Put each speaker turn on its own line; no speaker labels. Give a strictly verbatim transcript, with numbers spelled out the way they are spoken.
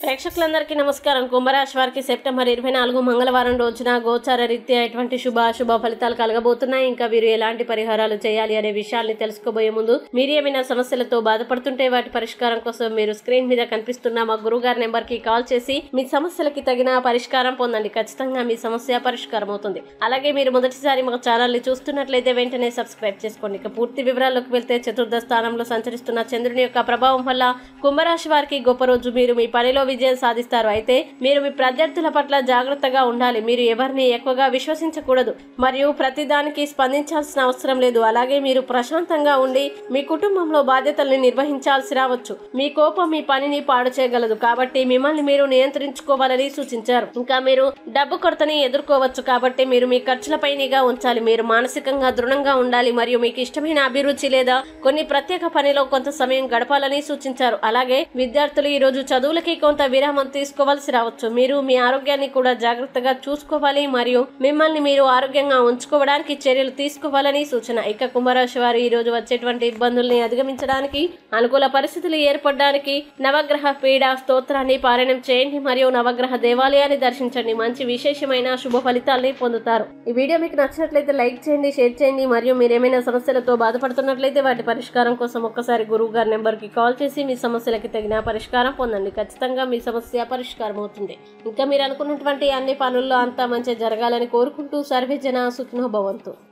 ప్రేక్షకులందరికీ నమస్కారం. కుంభరాశి వారికి సెప్టెంబర్ ఇరవై నాలుగు మంగళవారం రోజున గోచార రీత్యా ఎటువంటి శుభ అశుభ ఫలితాలు కలగబోతున్నాయి, ఇంకా వీరు ఎలాంటి పరిహారాలు చేయాలి అనే విషయాల్ని తెలుసుకోబోయే ముందు మీరు ఏమైనా సమస్యలతో బాధపడుతుంటే వాటి పరిష్కారం కోసం మీరు స్క్రీన్ మీద కనిపిస్తున్న మా గురుగారి నెంబర్ కి కాల్ చేసి మీ సమస్యలకి తగిన పరిష్కారం పొందండి. ఖచ్చితంగా మీ సమస్య పరిష్కారం అవుతుంది. అలాగే మీరు మొదటిసారి మా ఛానల్ ని చూస్తున్నట్లయితే వెంటనే సబ్స్క్రైబ్ చేసుకోండి. ఇక పూర్తి వివరాల్లోకి వెళ్తే చతుర్థ స్థానంలో సంచరిస్తున్న చంద్రుని యొక్క ప్రభావం వల్ల కుంభరాశి వారికి గొప్ప రోజు. మీరు మీ పనిలో విజయం సాధిస్తారు. అయితే మీరు మీ ప్రత్యర్థుల పట్ల జాగ్రత్తగా ఉండాలి. మీరు ఎవరిని ఎక్కువగా విశ్వసించకూడదు మరియు ప్రతిదానికి స్పందించాల్సిన అవసరం లేదు. అలాగే మీరు ప్రశాంతంగా ఉండి మీ కుటుంబంలో బాధ్యతల్ని నిర్వహించాల్సి రావచ్చు. మీ కోపం మీ పనిని పాడు చేయగలదు, కాబట్టి మిమ్మల్ని మీరు నియంత్రించుకోవాలని సూచించారు. ఇంకా మీరు డబ్బు కొరతని ఎదుర్కోవచ్చు, కాబట్టి మీరు మీ ఖర్చులపై నిఘా ఉంచాలి. మీరు మానసికంగా దృఢంగా ఉండాలి మరియు మీకు ఇష్టమైన అభిరుచి లేదా కొన్ని ప్రత్యేక పనిలో కొంత సమయం గడపాలని సూచించారు. అలాగే విద్యార్థులు ఈ రోజు చదువులకి కొంత విరామం తీసుకోవాల్సి రావచ్చు. మీరు మీ ఆరోగ్యాన్ని కూడా జాగ్రత్తగా చూసుకోవాలి మరియు మిమ్మల్ని మీరు ఆరోగ్యంగా ఉంచుకోవడానికి చర్యలు తీసుకోవాలని సూచన. ఇక కుంభరాశి వారు ఈ రోజు వచ్చేటువంటి ఇబ్బందుల్ని అధిగమించడానికి, అనుకూల పరిస్థితులు ఏర్పడడానికి నవగ్రహ పీడ స్తోత్రాన్ని పారాయణం చేయండి మరియు నవగ్రహ దేవాలయాన్ని దర్శించండి. మంచి విశేషమైన శుభ ఫలితాల్ని పొందుతారు. ఈ వీడియో మీకు నచ్చినట్లయితే లైక్ చేయండి, షేర్ చేయండి మరియు మీరు ఏమైనా సమస్యలతో బాధపడుతున్నట్లయితే వాటి పరిష్కారం కోసం ఒక్కసారి గురువు గారి నెంబర్ కి కాల్ చేసి మీ సమస్యలకి తగిన పరిష్కారం పొందండి. ఖచ్చితంగా మీ సమస్య పరిష్కారం అవుతుంది. ఇంకా మీరు అనుకున్నటువంటి అన్ని పనుల్లో అంతా మంచి జరగాలని కోరుకుంటూ సర్వే జన సుఖినో భవంతు.